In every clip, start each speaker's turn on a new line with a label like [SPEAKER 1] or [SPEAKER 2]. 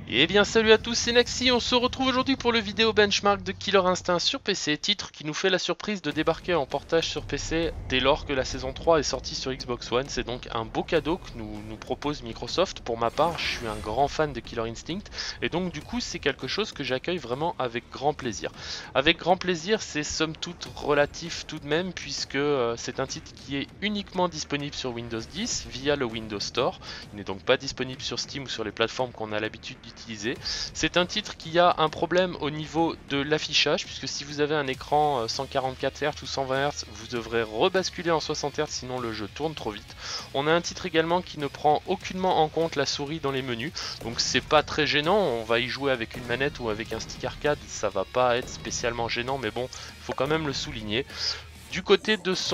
[SPEAKER 1] Et bien salut à tous, c'est Naxi, on se retrouve aujourd'hui pour le vidéo benchmark de Killer Instinct sur PC, titre qui nous fait la surprise de débarquer en portage sur PC dès lors que la saison 3 est sortie sur Xbox One. C'est donc un beau cadeau que nous propose Microsoft. Pour ma part, je suis un grand fan de Killer Instinct et donc du coup c'est quelque chose que j'accueille vraiment avec grand plaisir. Avec grand plaisir, c'est somme toute relatif tout de même puisque c'est un titre qui est uniquement disponible sur Windows 10 via le Windows Store. Il n'est donc pas disponible sur Steam ou sur les plateformes qu'on a l'habitude d'utiliser. C'est un titre qui a un problème au niveau de l'affichage, puisque si vous avez un écran 144 Hz ou 120 Hz, vous devrez rebasculer en 60 Hz, sinon le jeu tourne trop vite. On a un titre également qui ne prend aucunement en compte la souris dans les menus, donc c'est pas très gênant. On va y jouer avec une manette ou avec un stick arcade, ça va pas être spécialement gênant, mais bon, il faut quand même le souligner. Du côté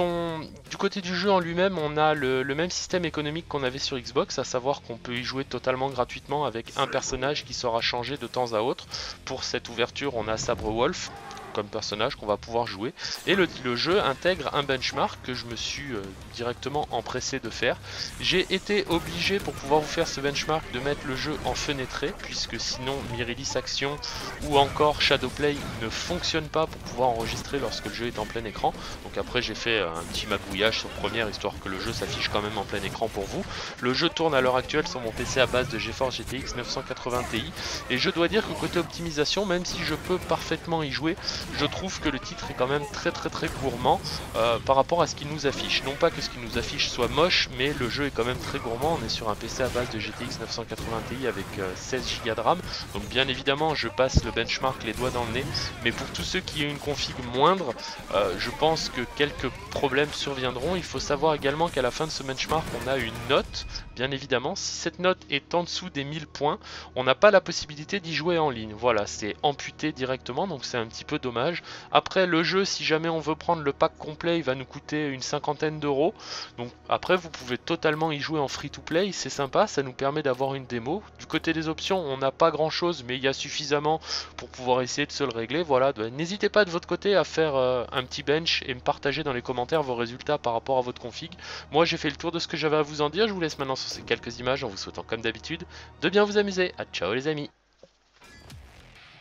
[SPEAKER 1] du jeu en lui-même, on a le même système économique qu'on avait sur Xbox, à savoir qu'on peut y jouer totalement gratuitement avec un personnage qui sera changé de temps à autre. Pour cette ouverture, on a Sabre Wolf comme personnage qu'on va pouvoir jouer, et le jeu intègre un benchmark que je me suis directement empressé de faire. J'ai été obligé, pour pouvoir vous faire ce benchmark, de mettre le jeu en fenêtré, puisque sinon Mirrorless Action ou encore Shadowplay ne fonctionne pas pour pouvoir enregistrer lorsque le jeu est en plein écran. Donc après j'ai fait un petit magouillage sur première, histoire que le jeu s'affiche quand même en plein écran pour vous. Le jeu tourne à l'heure actuelle sur mon PC à base de GeForce GTX 980 Ti, et je dois dire que côté optimisation, même si je peux parfaitement y jouer, je trouve que le titre est quand même très gourmand par rapport à ce qu'il nous affiche. Non pas que ce qu'il nous affiche soit moche, mais le jeu est quand même très gourmand. On est sur un PC à base de GTX 980 Ti avec 16 Go de RAM, donc bien évidemment je passe le benchmark les doigts dans le nez, mais pour tous ceux qui ont une config moindre, je pense que quelques problèmes surviendront. Il faut savoir également qu'à la fin de ce benchmark, on a une note, bien évidemment. Si cette note est en dessous des 1000 points, on n'a pas la possibilité d'y jouer en ligne. Voilà, c'est amputé directement, donc c'est un petit peu dommage. Après, le jeu, si jamais on veut prendre le pack complet, il va nous coûter une cinquantaine d'euros. Donc après, vous pouvez totalement y jouer en free to play, c'est sympa, ça nous permet d'avoir une démo. Du côté des options, on n'a pas grand chose, mais il y a suffisamment pour pouvoir essayer de se le régler. Voilà, n'hésitez pas de votre côté à faire un petit bench et me partager dans les commentaires vos résultats par rapport à votre config. Moi, j'ai fait le tour de ce que j'avais à vous en dire. Je vous laisse maintenant sur ces quelques images en vous souhaitant, comme d'habitude, de bien vous amuser. À ciao les amis.